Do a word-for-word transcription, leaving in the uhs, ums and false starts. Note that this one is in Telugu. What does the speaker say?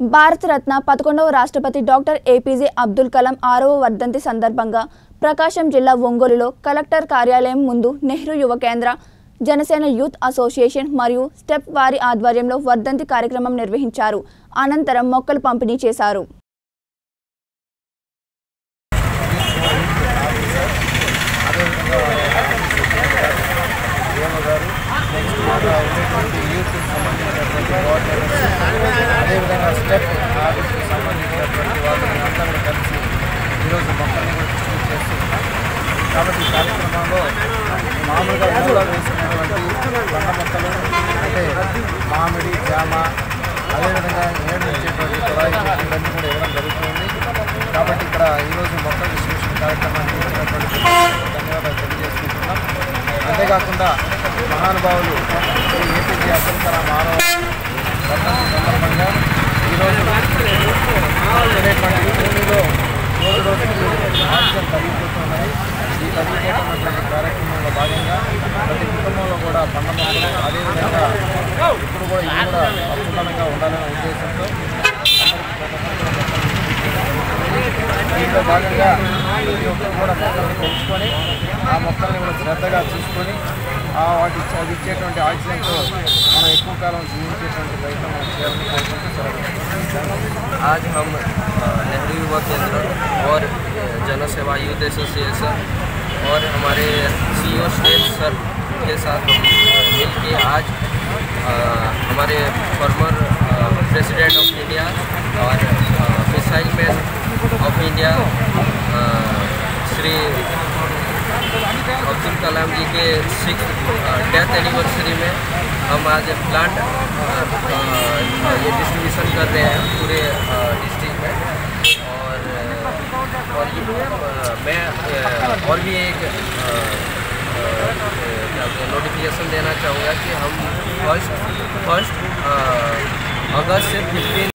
భారత రత్న పదకొండవ రాష్ట్రపతి డాక్టర్ ఏపీజే అబ్దుల్ కలాం ఆరవ వర్ధంతి సందర్భంగా ప్రకాశం జిల్లా ఒంగోలులో కలెక్టర్ కార్యాలయం ముందు నెహ్రూ యువ కేంద్ర, జనసేన యూత్ అసోసియేషన్ మరియు స్టెప్ వారి ఆధ్వర్యంలో వర్ధంతి కార్యక్రమం నిర్వహించారు. అనంతరం మొక్కలు పంపిణీ చేశారు. అదేవిధంగా స్టెప్ ఆఫీస్కి సంబంధించినటువంటి వాళ్ళని అందరూ కలిసి ఈరోజు మొక్కల్ని కూడా డిస్ట్రిబ్యూట్ చేస్తున్నాం. కాబట్టి ఈ కార్యక్రమంలో మామూలుగా ఊళ్ళో వేసుకున్నటువంటి పండ్ల మొక్కలు అంటే మామిడి, జామ, అదేవిధంగా ఏడు ఇచ్చేటువంటి కుళాయి చెట్లు ఇవన్నీ కూడా ఇవ్వడం జరుగుతుంది. కాబట్టి ఇక్కడ ఈరోజు మొక్కల డిస్ట్రిబ్యూషన్ కార్యక్రమాన్ని ఇచ్చినటువంటి ధన్యవాదాలు తెలియజేసుకుంటున్నాం. అంతేకాకుండా మహానుభావులు శ్రీ ఏపీజే అబ్దుల్ కలాం ఆరవ వర్ధంతి సందర్భంగా ఈరోజు అనేటువంటి భూమిలో రోజు రోజుకి ఆక్సిజన్ తగ్గిపోతున్నాయి. ఈ తగ్గిపోతున్నటువంటి కార్యక్రమంలో భాగంగా ప్రతి కుటుంబంలో కూడా పండ్ల మొక్కలు, అదేవిధంగా ఇప్పుడు కూడా ఇది కూడా అద్భుతంగా ఉండాలనే ఉద్దేశంతో దీంట్లో భాగంగా ప్రతి ఒక్కరు కూడా మొక్కల్ని పెంచుకొని ఆ మొక్కల్ని కూడా శ్రద్ధగా చూసుకొని ఆ వాటి అది ఇచ్చేటువంటి ఆక్సిజన్తో మనం ఎక్కువ కాలం జీవించేటువంటి ప్రయత్నం చేయాలని కోరుకుంటూ సెలవు. आज हम नेहरू युवा केंद्र और जन सेवा यूथ एसोसिएशन और हमारे सीईओ स्टेट सर के साथ हम मिल के आज आ, हमारे फॉर्मर प्रेसिडेंट ऑफ इंडिया और missile man of India Shri Abdul Kalam ji के सिक्स डेथ एनिवर्सरी में हम आज प्लांट ये डिस्ट्रीब्यूशन कर रहे हैं पूरे डिस्ट्रिक्ट में। और और ये मैं और भी एक नोटिफिकेशन देना चाहूँगा कि हम फर्स्ट फर्स्ट अगस्त से फिफ्टीन